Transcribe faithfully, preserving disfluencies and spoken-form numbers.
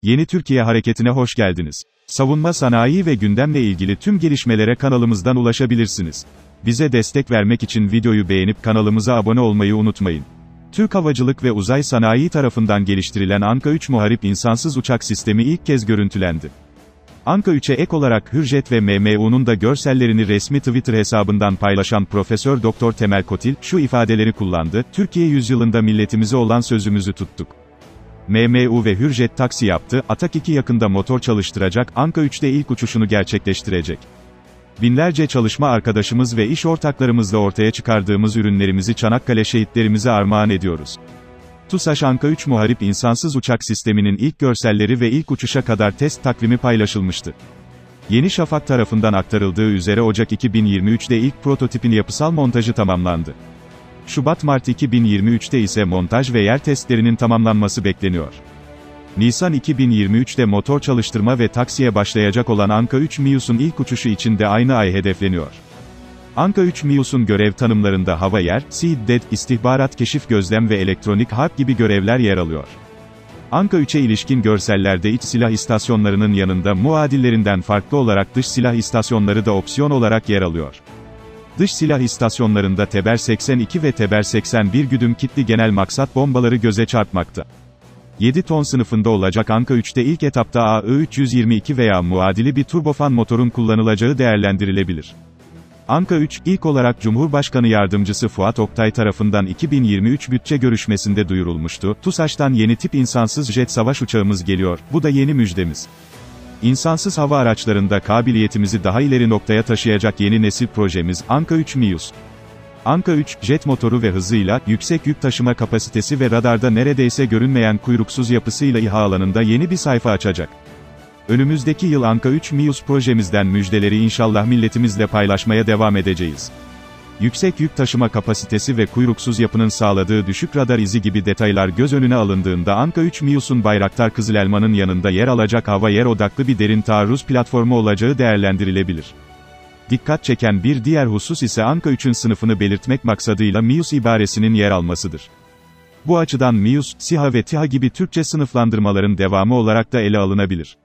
Yeni Türkiye Hareketi'ne hoş geldiniz. Savunma sanayi ve gündemle ilgili tüm gelişmelere kanalımızdan ulaşabilirsiniz. Bize destek vermek için videoyu beğenip kanalımıza abone olmayı unutmayın. Türk Havacılık ve Uzay Sanayi tarafından geliştirilen Anka üç muharip insansız uçak sistemi ilk kez görüntülendi. Anka üçe ek olarak Hürjet ve M M U'nun da görsellerini resmi Twitter hesabından paylaşan Profesör Doktor Temel Kotil, şu ifadeleri kullandı: "Türkiye yüzyılında milletimize olan sözümüzü tuttuk. M M U ve Hürjet taksi yaptı, Atak iki yakında motor çalıştıracak, Anka üçte ilk uçuşunu gerçekleştirecek. Binlerce çalışma arkadaşımız ve iş ortaklarımızla ortaya çıkardığımız ürünlerimizi Çanakkale şehitlerimize armağan ediyoruz." TUSAŞ Anka üç muharip insansız uçak sisteminin ilk görselleri ve ilk uçuşa kadar test takvimi paylaşılmıştı. Yeni Şafak tarafından aktarıldığı üzere Ocak iki bin yirmi üçte ilk prototipin yapısal montajı tamamlandı. Şubat-Mart iki bin yirmi üçte ise montaj ve yer testlerinin tamamlanması bekleniyor. Nisan iki bin yirmi üçte motor çalıştırma ve taksiye başlayacak olan Anka üç MİUS'un ilk uçuşu için de aynı ay hedefleniyor. Anka üç MİUS'un görev tanımlarında hava yer, SİDD, istihbarat keşif gözlem ve elektronik harp gibi görevler yer alıyor. Anka üçe ilişkin görsellerde iç silah istasyonlarının yanında muadillerinden farklı olarak dış silah istasyonları da opsiyon olarak yer alıyor. Dış silah istasyonlarında Teber seksen iki ve Teber seksen bir güdüm kitli genel maksat bombaları göze çarpmakta. yedi ton sınıfında olacak Anka üçte ilk etapta A I üç yüz yirmi iki veya muadili bir turbofan motorun kullanılacağı değerlendirilebilir. Anka üç, ilk olarak Cumhurbaşkanı Yardımcısı Fuat Oktay tarafından iki bin yirmi üç bütçe görüşmesinde duyurulmuştu. TUSAŞ'tan yeni tip insansız jet savaş uçağımız geliyor, bu da yeni müjdemiz. İnsansız hava araçlarında kabiliyetimizi daha ileri noktaya taşıyacak yeni nesil projemiz, Anka üç MİUS. Anka üç, jet motoru ve hızıyla, yüksek yük taşıma kapasitesi ve radarda neredeyse görünmeyen kuyruksuz yapısıyla İHA alanında yeni bir sayfa açacak. Önümüzdeki yıl Anka üç MİUS projemizden müjdeleri inşallah milletimizle paylaşmaya devam edeceğiz. Yüksek yük taşıma kapasitesi ve kuyruksuz yapının sağladığı düşük radar izi gibi detaylar göz önüne alındığında Anka üç MİUS'un Bayraktar Kızılelma'nın yanında yer alacak hava yer odaklı bir derin taarruz platformu olacağı değerlendirilebilir. Dikkat çeken bir diğer husus ise Anka üçün sınıfını belirtmek maksadıyla MİUS ibaresinin yer almasıdır. Bu açıdan MİUS, SİHA ve TİHA gibi Türkçe sınıflandırmaların devamı olarak da ele alınabilir.